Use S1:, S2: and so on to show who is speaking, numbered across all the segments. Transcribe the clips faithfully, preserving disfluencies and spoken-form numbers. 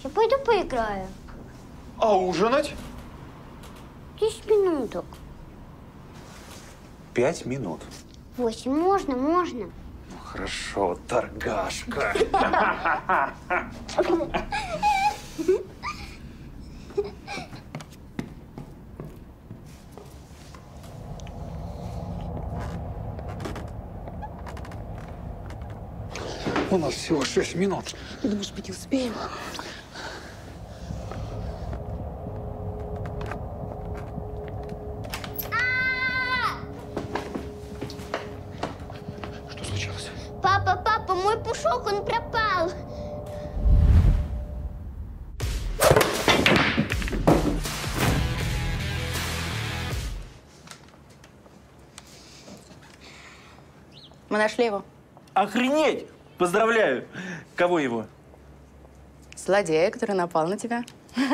S1: Я пойду поиграю.
S2: А ужинать?
S1: Десять минуток.
S2: Пять минут.
S1: Восемь. Можно, можно.
S2: Ну, хорошо, торгашка. У нас всего шесть минут.
S3: Думаешь, мы не успеем?
S2: Что случилось?
S1: Папа, папа, мой пушок, он пропал.
S3: Мы нашли его.
S4: Охренеть! Поздравляю! Кого его?
S3: Злодея, который напал на тебя.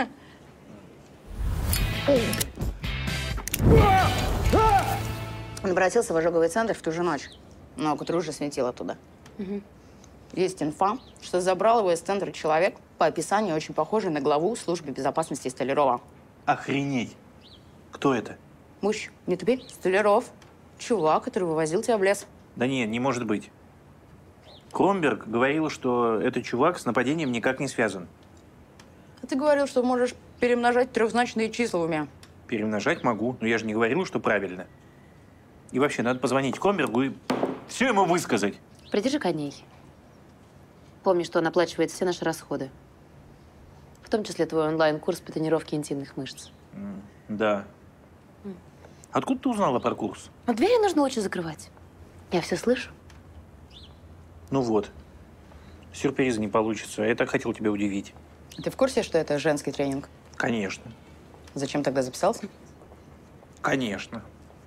S3: Он обратился в ожоговый центр в ту же ночь, но к утру уже светило оттуда. Угу. Есть инфа, что забрал его из центра человек, по описанию очень похожий на главу службы безопасности Столярова.
S4: Охренеть! Кто это?
S3: Мужч, не тупи, Столяров. Чувак, который вывозил тебя в лес.
S4: Да не, не может быть. Кромберг говорил, что этот чувак с нападением никак не связан.
S3: А ты говорил, что можешь перемножать трехзначные числа в уме.
S4: Перемножать могу, но я же не говорил, что правильно. И вообще, надо позвонить Кромбергу и все ему высказать.
S5: Придержи коней. Помни, что он оплачивает все наши расходы. В том числе твой онлайн-курс по тренировке интимных мышц.
S4: Mm, да. Mm. Откуда ты узнала про курс?
S5: Но двери нужно очень закрывать. Я все слышу.
S4: Ну вот. Сюрприза не получится. Я так хотел тебя удивить.
S3: Ты в курсе, что это женский тренинг?
S4: Конечно.
S3: Зачем тогда записался?
S4: Конечно.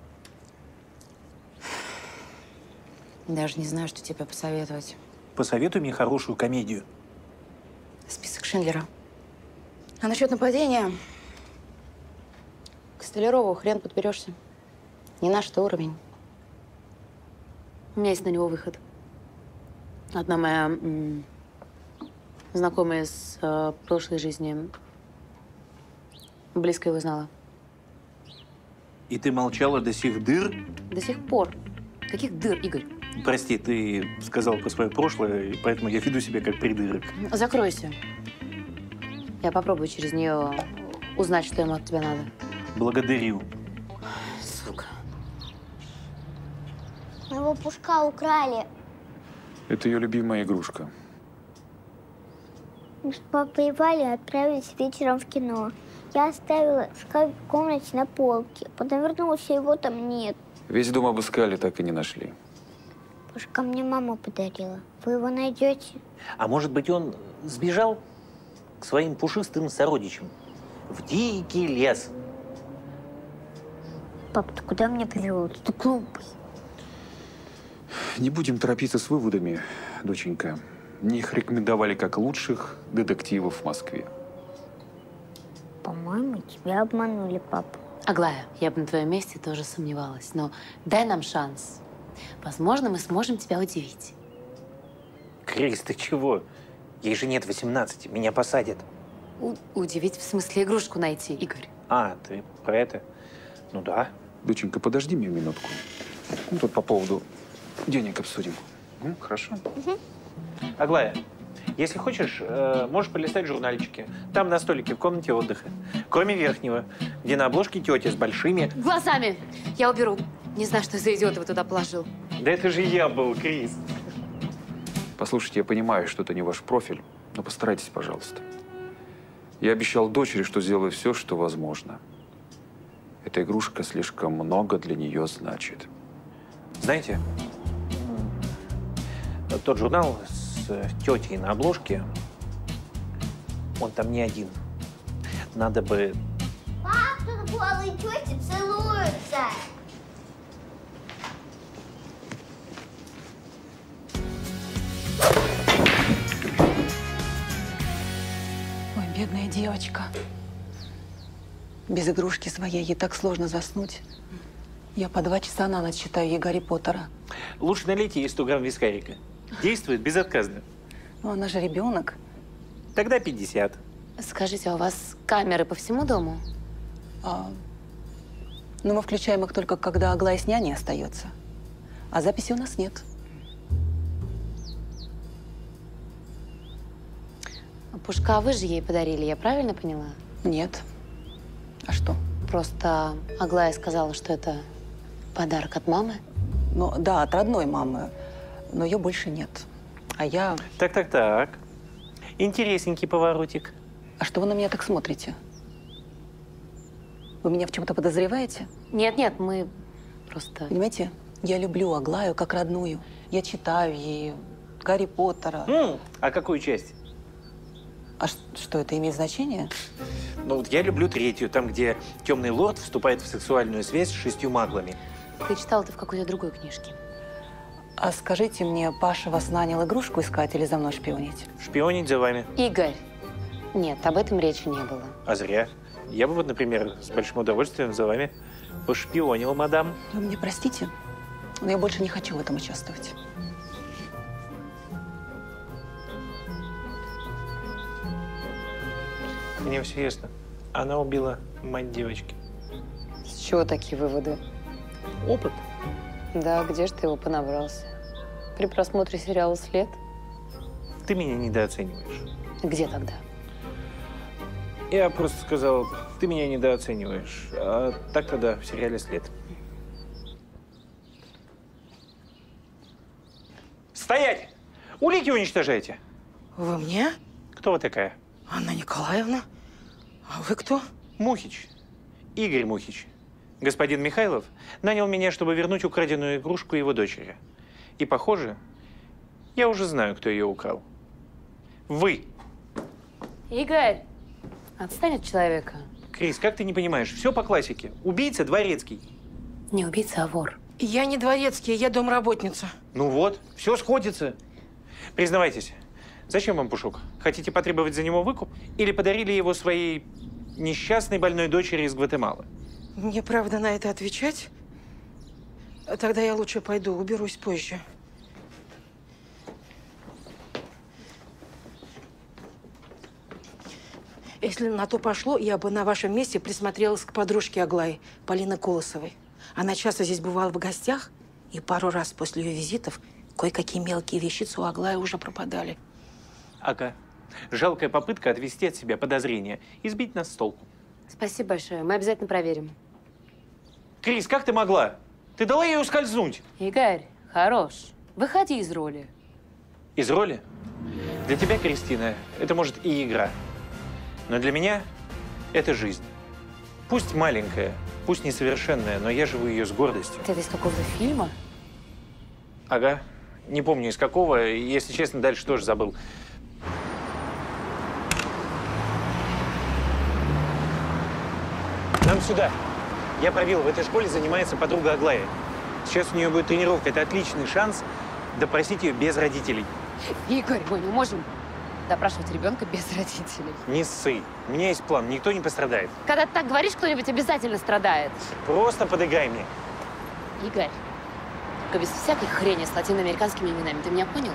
S3: Даже не знаю, что тебе посоветовать.
S4: Посоветуй мне хорошую комедию.
S3: Список Шиндлера. А насчет нападения? К Столярову хрен подберешься. Не наш то уровень.
S5: У меня есть на него выход. Одна моя м, знакомая с э, прошлой жизни близко его знала.
S4: И ты молчала до сих дыр?
S5: До сих пор. Каких дыр, Игорь?
S4: Прости, ты сказал про свое прошлое, и поэтому я веду себя как придурок.
S5: Закройся. Я попробую через нее узнать, что ему от тебя надо.
S4: Благодарю.
S5: Сука.
S1: Моего пушка украли.
S2: Это ее любимая игрушка.
S1: Мы с папой и Валей отправились вечером в кино. Я оставила шкаф в комнате на полке. Потом вернулась, и его там нет.
S2: Весь дом обыскали, так и не нашли.
S1: Пушка мне мама подарила. Вы его найдете?
S6: А может быть, он сбежал к своим пушистым сородичам в дикий лес?
S1: Пап, ты куда меня привел? Ты глупый.
S2: Не будем торопиться с выводами, доченька. Мне их рекомендовали как лучших детективов в Москве.
S1: По-моему, тебя обманули, папа.
S5: Аглая, я бы на твоем месте тоже сомневалась, но дай нам шанс. Возможно, мы сможем тебя удивить.
S6: Крис, ты чего? Ей же нет восемнадцати, меня посадят.
S5: У удивить в смысле игрушку найти, Игорь.
S6: А, ты про это? Ну да.
S2: Доченька, подожди меня минутку. Ну, тут по поводу денег обсудим. Ну, хорошо?
S1: Угу.
S6: Аглая, если хочешь, э, можешь полистать журнальчики. Там на столике в комнате отдыха. Кроме верхнего, где на обложке тетя с большими…
S5: Глазами! Я уберу. Не знаю, что за идиота вы туда положил.
S6: Да это же я был, Крис.
S2: Послушайте, я понимаю, что это не ваш профиль, но постарайтесь, пожалуйста. Я обещал дочери, что сделаю все, что возможно. Эта игрушка слишком много для нее значит.
S6: Знаете, тот журнал с тетей на обложке, он там не один. Надо бы…
S1: Пап, тут голые тети целуются.
S3: Ой, бедная девочка. Без игрушки своей ей так сложно заснуть. Я по два часа на ночь читаю ей Гарри Поттера.
S6: Лучше налейте ей сто грамм вискарика. Действует безотказно.
S3: Но она же ребенок.
S6: Тогда пятьдесят.
S5: Скажите, а у вас камеры по всему дому?
S7: А, ну, мы включаем их только, когда Аглая с няней остается. А записи у нас нет.
S5: Пушка вы же ей подарили, я правильно поняла?
S7: Нет. А что?
S5: Просто Аглая сказала, что это подарок от мамы.
S7: Ну, да, от родной мамы. Но ее больше нет. А я…
S6: Так-так-так. Интересненький поворотик.
S7: А что вы на меня так смотрите? Вы меня в чем-то подозреваете?
S5: Нет-нет, мы просто…
S7: Понимаете, я люблю Аглаю как родную. Я читаю ей Гарри Поттера.
S6: М, а какую часть?
S7: А ш- что, это имеет значение?
S6: Ну вот я люблю третью, там, где темный лорд вступает в сексуальную связь с шестью маглами.
S5: Ты читала это в какой-то другой книжке.
S7: А скажите мне, Паша вас нанял игрушку искать или за мной шпионить?
S6: Шпионить за вами.
S5: Игорь. Нет, об этом речи не было.
S6: А зря. Я бы вот, например, с большим удовольствием за вами пошпионил, мадам.
S7: Вы мне простите, но я больше не хочу в этом участвовать.
S6: Мне все ясно. Она убила мать девочки.
S5: С чего такие выводы?
S6: Опыт.
S5: Да, где же ты его понабрался? При просмотре сериала «След»?
S6: Ты меня недооцениваешь.
S5: Где тогда?
S6: Я просто сказал, ты меня недооцениваешь. А так тогда в сериале «След». Стоять! Улики уничтожайте.
S8: Вы мне?
S6: Кто вы такая?
S8: Анна Николаевна? А вы кто?
S6: Мухич. Игорь Мухич. Господин Михайлов нанял меня, чтобы вернуть украденную игрушку его дочери. И, похоже, я уже знаю, кто ее украл. Вы.
S5: Игорь, отстань от человека.
S6: Крис, как ты не понимаешь? Все по классике. Убийца Дворецкий.
S5: Не убийца, а вор.
S8: Я не дворецкий, я домработница.
S6: Ну вот, все сходится. Признавайтесь, зачем вам Пушок? Хотите потребовать за него выкуп? Или подарили его своей несчастной больной дочери из Гватемалы?
S8: Мне правда на это отвечать? Тогда я лучше пойду, уберусь позже. Если на то пошло, я бы на вашем месте присмотрелась к подружке Аглаи, Полины Колосовой. Она часто здесь бывала в гостях, и пару раз после ее визитов кое-какие мелкие вещицы у Аглаи уже пропадали.
S6: Ага. Жалкая попытка отвести от себя подозрения и сбить нас с толку.
S5: Спасибо большое, мы обязательно проверим.
S6: Крис, как ты могла? Ты дала ей ускользнуть.
S5: Игорь, хорош. Выходи из роли.
S6: Из роли? Для тебя, Кристина, это может и игра. Но для меня это жизнь. Пусть маленькая, пусть несовершенная, но я живу ее с гордостью.
S5: Это из какого-то фильма?
S6: Ага. Не помню из какого, и, если честно, дальше тоже забыл. Нам сюда. Я проверил, в этой школе занимается подруга Аглая. Сейчас у нее будет тренировка. Это отличный шанс допросить ее без родителей.
S5: Игорь, мы не можем допрашивать ребенка без родителей.
S6: Не ссы. У меня есть план. Никто не пострадает.
S5: Когда ты так говоришь, кто-нибудь обязательно страдает.
S6: Просто подыграй мне.
S5: Игорь, только без всякой хрени с латиноамериканскими именами. Ты меня понял?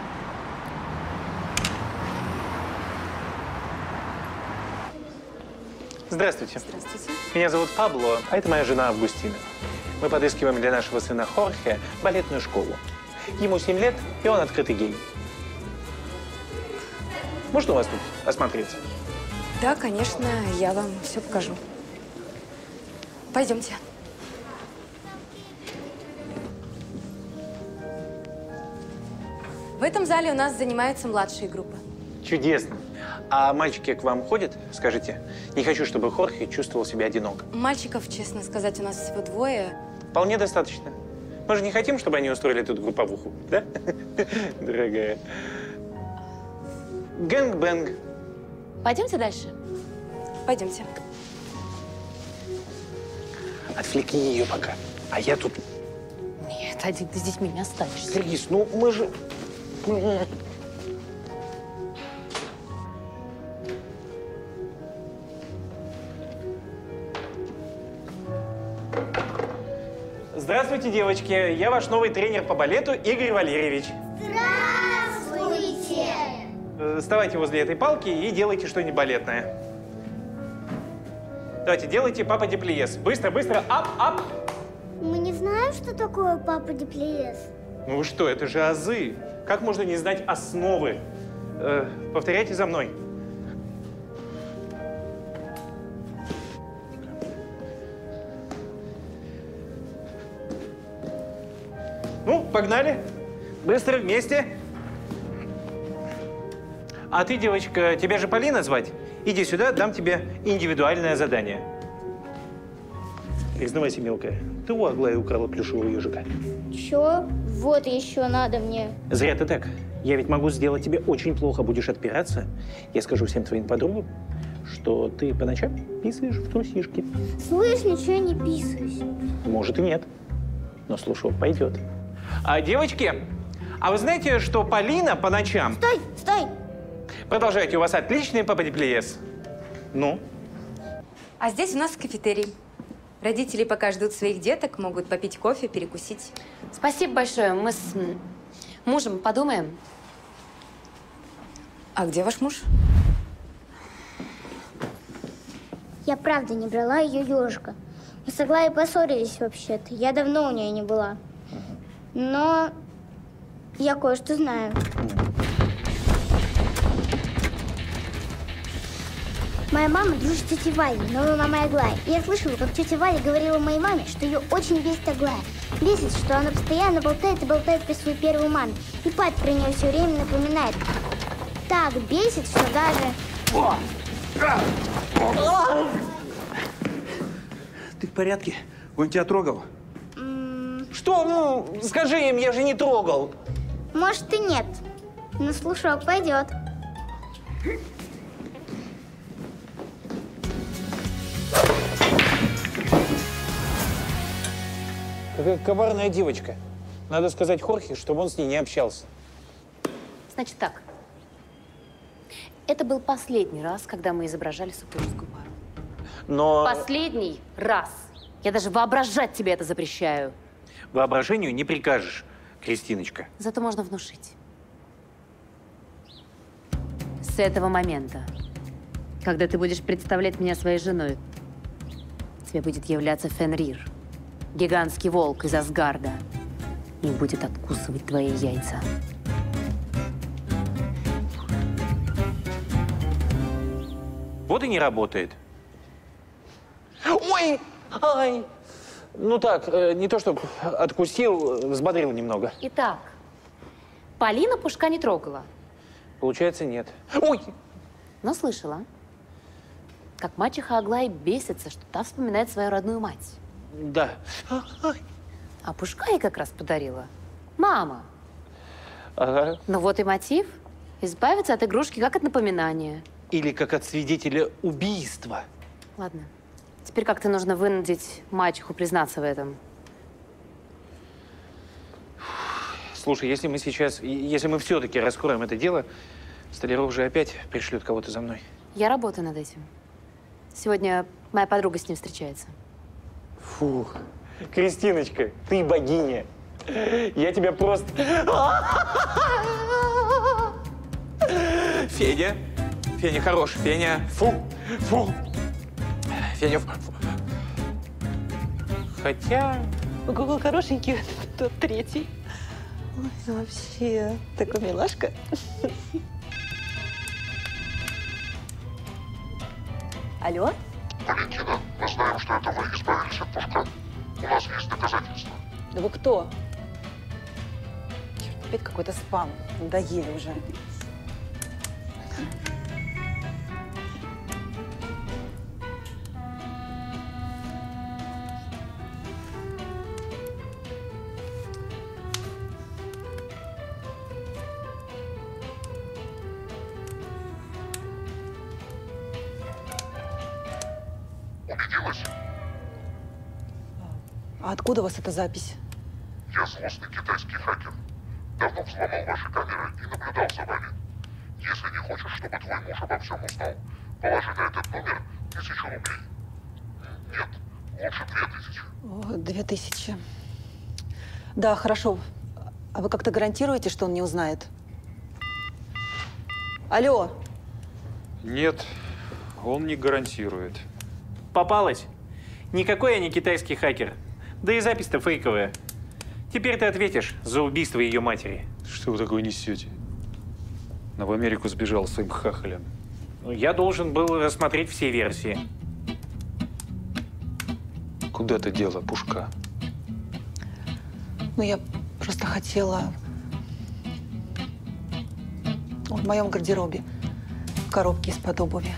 S6: Здравствуйте.
S5: Здравствуйте.
S6: Меня зовут Пабло, а это моя жена Августина. Мы подыскиваем для нашего сына Хорхе балетную школу. Ему семь лет, и он открытый гей. Можно у вас тут осмотреться?
S9: Да, конечно, я вам все покажу. Пойдемте. В этом зале у нас занимаются младшие группы.
S6: Чудесно. А мальчики к вам ходят? Скажите, не хочу, чтобы Хорхе чувствовал себя одиноко.
S9: Мальчиков, честно сказать, у нас всего двое.
S6: Вполне достаточно. Мы же не хотим, чтобы они устроили тут групповуху, да? Дорогая. Гэнг-бэнг.
S5: Пойдемте дальше.
S9: Пойдемте.
S6: Отвлеки ее пока. А я тут…
S5: Нет, один ты с детьми не останешься.
S6: Крис, ну мы же… Здравствуйте, девочки. Я ваш новый тренер по балету Игорь Валерьевич.
S1: Здравствуйте!
S6: Э, Вставайте возле этой палки и делайте что-нибудь балетное. Давайте, делайте папа деплиез. Быстро, быстро, ап, ап.
S1: Мы не знаем, что такое папа деплиез.
S6: Ну вы что, это же азы. Как можно не знать основы? Э, повторяйте за мной. Ну, погнали. Быстро, вместе. А ты, девочка, тебя же Полина звать? Иди сюда, дам тебе индивидуальное задание. Признавайся, мелкая, ты у Аглаи украла плюшевого ежика.
S1: Чё? Вот еще надо мне.
S6: Зря ты так. Я ведь могу сделать тебе очень плохо. Будешь отпираться. Я скажу всем твоим подругам, что ты по ночам писаешь в трусишки.
S1: Слышь, ничего не писаюсь.
S6: Может и нет. Но слушок пойдет. А, девочки, а вы знаете, что Полина по ночам...
S1: Стой, стой!
S6: Продолжайте, у вас отличный папа-деплиез. Ну?
S9: А здесь у нас кафетерий. Родители, пока ждут своих деток, могут попить кофе, перекусить.
S5: Спасибо большое. Мы с м, мужем подумаем.
S9: А где ваш муж?
S1: Я правда не брала ее ежика. Мы с Аглаей поссорились вообще-то. Я давно у нее не была. Но я кое-что знаю. Моя мама дружит с тетей Валей, новой мамой Аглаи. И я слышала, как тетя Валя говорила моей маме, что ее очень бесит Аглая. Бесит, что она постоянно болтает и болтает про свою первую маму. И папа про нее все время напоминает. Так бесит, что даже...
S4: Ты в порядке? Он тебя трогал?
S6: Что? Ну, скажи им, я же не трогал.
S1: Может и нет, но слушок пойдет.
S6: Какая коварная девочка. Надо сказать Хорхе, чтобы он с ней не общался.
S5: Значит так. Это был последний раз, когда мы изображали супружескую пару.
S6: Но
S5: Последний раз. Я даже воображать тебе это запрещаю.
S6: воображению не прикажешь, Кристиночка.
S5: Зато можно внушить. С этого момента, когда ты будешь представлять меня своей женой, тебе будет являться Фенрир, гигантский волк из Асгарда, и будет откусывать твои яйца.
S6: Вот и не работает. Ой! Ай! Ну так, э, не то чтобы откусил, взбодрил немного.
S5: Итак, Полина Пушка не трогала,
S6: Получается, нет. Ой!
S5: но слышала, как мачеха Аглая бесится, что та вспоминает свою родную мать.
S6: Да.
S5: А Пушка ей как раз подарила мама.
S6: Ага.
S5: Ну вот и мотив. Избавиться от игрушки как от напоминания.
S6: Или как от свидетеля убийства.
S5: Ладно. Теперь как-то нужно вынудить мачеху признаться в этом.
S6: Слушай, если мы сейчас, если мы все-таки раскроем это дело, Столяров же опять пришлет кого-то за мной.
S5: Я работаю над этим. Сегодня моя подруга с ним встречается.
S6: Фух. Кристиночка, ты богиня. Я тебя просто... Федя. Феня хорош. Феня. Фу. Фу. Феня. Фу. Хотя...
S7: Какой хорошенький тот третий. Ой, вообще, такой милашка. Алло?
S10: Валентина, мы знаем, что это вы избавились от Пушка. У нас есть доказательства.
S7: Да вы кто? Черт, опять какой-то спам. Надоели уже.
S10: Убедилась?
S7: А откуда у вас эта запись?
S10: Я злостный китайский хакер. Давно взломал ваши камеры и наблюдал за вами. Если не хочешь, чтобы твой муж обо всем узнал, положи на этот номер тысячу рублей. Нет, лучше две тысячи.
S7: О, две тысячи. Да, хорошо. А вы как-то гарантируете, что он не узнает? Алло.
S2: Нет, он не гарантирует.
S6: Попалась? Никакой я не китайский хакер. Да и запись-то фейковая. Теперь ты ответишь за убийство ее матери.
S2: Что вы такое несете? Она в Америку сбежала с своим хахалем.
S6: Ну, я должен был рассмотреть все версии.
S2: Куда ты дела, Пушка?
S7: Ну, я просто хотела… В моем гардеробе. В коробке из-под обуви.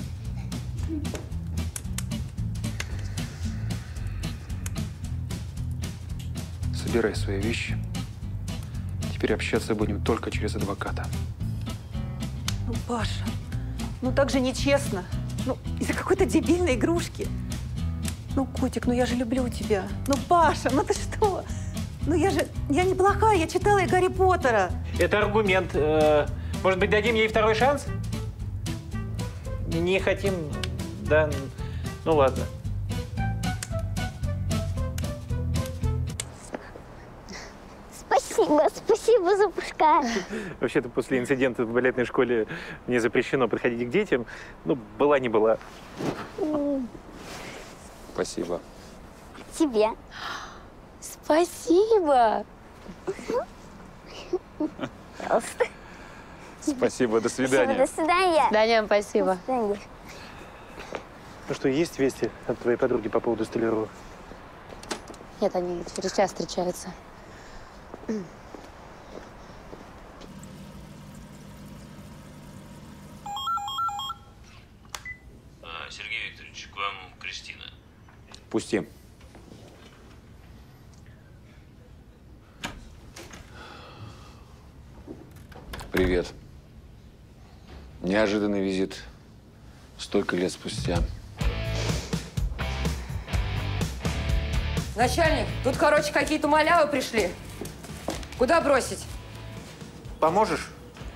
S2: Собирай свои вещи. Теперь общаться будем только через адвоката.
S7: Ну, Паша, ну так же нечестно. Ну, из-за какой-то дебильной игрушки. Ну, котик, ну я же люблю тебя. Ну, Паша, ну ты что? Ну я же… Я неплохая, я читала и Гарри Поттера.
S6: Это аргумент. Э, может быть, дадим ей второй шанс? Не хотим, да? Ну, ладно.
S1: Спасибо, спасибо за Пушка.
S6: Вообще-то после инцидента в балетной школе мне запрещено подходить к детям. Ну, была не была.
S2: Спасибо.
S1: Тебе.
S5: Спасибо.
S1: Пожалуйста.
S2: Спасибо, до свидания.
S1: До свидания.
S5: Да, ням, спасибо.
S1: До свидания.
S6: Ну что, есть вести от твоей подруги по поводу Столярова?
S5: Нет, они через час встречаются.
S11: А, Сергей Викторович, к вам Кристина.
S2: Пусти. Привет. Неожиданный визит. Столько лет спустя.
S12: Начальник, тут, короче, какие-то малявы пришли. Куда бросить?
S6: Поможешь?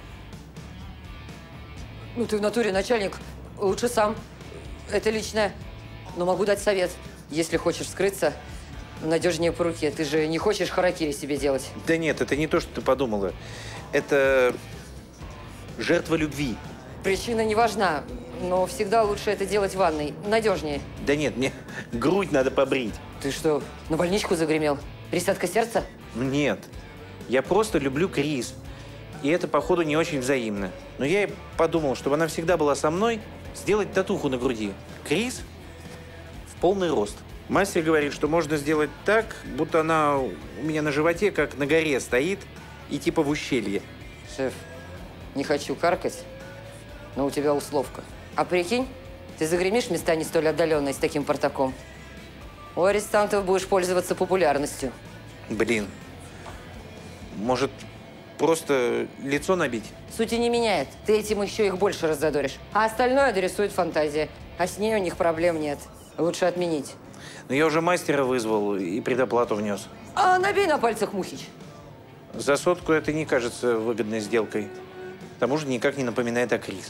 S12: Ну, ты в натуре начальник. Лучше сам. Это личное. Но могу дать совет. Если хочешь скрыться, надежнее по руке. Ты же не хочешь харакири себе делать.
S6: Да нет, это не то, что ты подумала. Это жертва любви.
S12: Причина не важна, но всегда лучше это делать в ванной. Надежнее.
S6: Да нет, мне грудь надо побрить.
S12: Ты что, на больничку загремел? Пересадка сердца?
S6: Нет. Я просто люблю Крис. И это, походу, не очень взаимно. Но я и подумал, чтобы она всегда была со мной, сделать татуху на груди. Крис в полный рост. Мастер говорит, что можно сделать так, будто она у меня на животе, как на горе стоит, и типа в ущелье.
S12: Шеф, не хочу каркать, но у тебя условка. А прикинь, ты загремишь в места не столь отдаленные с таким портаком. У арестантов будешь пользоваться популярностью.
S6: Блин. Может, просто лицо набить?
S12: Сути не меняет. Ты этим еще их больше раззадоришь. А остальное адресует фантазия. А с ней у них проблем нет. Лучше отменить.
S6: Но я уже мастера вызвал и предоплату внес.
S12: А набей на пальцах Мухич.
S6: За сотку это не кажется выгодной сделкой. К тому же никак не напоминает о Крис.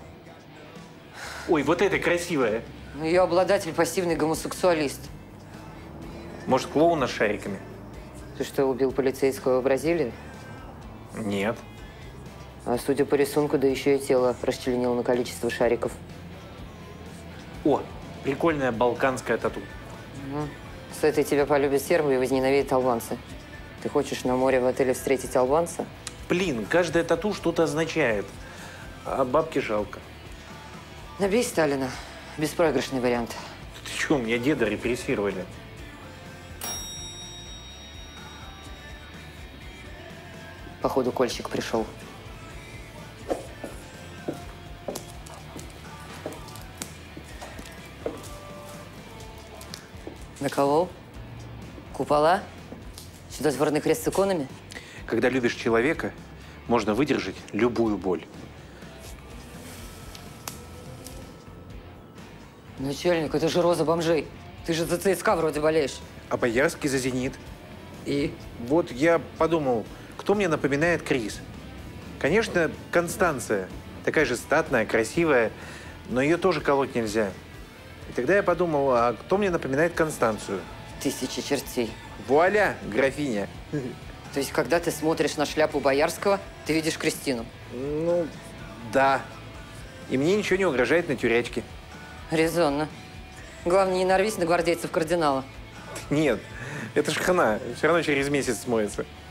S6: Ой, вот это красивое.
S12: Ее обладатель пассивный гомосексуалист.
S6: Может, клоуна с шариками?
S12: Ты что, убил полицейского в Бразилии?
S6: Нет.
S12: А судя по рисунку, да еще и тело расчленил на количество шариков.
S6: О, прикольная балканская тату.
S12: Угу. С этой тебя полюбят сербы и возненавидят албанцы. Ты хочешь на море в отеле встретить албанца?
S6: Блин, каждая тату что-то означает. А бабке жалко.
S12: Набей Сталина. Беспроигрышный вариант.
S6: Ты что, у меня деда репрессировали.
S12: Походу, кольщик пришел. Наколол? Купола? Чудотворный крест с иконами?
S6: Когда любишь человека, можно выдержать любую боль.
S12: Начальник, это же роза бомжей. Ты же за ЦСКА вроде болеешь.
S6: А Боярский за «Зенит».
S12: И?
S6: Вот я подумал, кто мне напоминает Крис? Конечно, Констанция. Такая же статная, красивая, но ее тоже колоть нельзя. И тогда я подумал, а кто мне напоминает Констанцию?
S12: Тысяча чертей.
S6: Вуаля, графиня.
S12: То есть, когда ты смотришь на шляпу Боярского, ты видишь Кристину?
S6: Ну, да. И мне ничего не угрожает на тюрячке.
S12: Резонно. Главное, не нарвись на гвардейцев кардинала.
S6: Нет, это ж хана. Все равно через месяц смоется.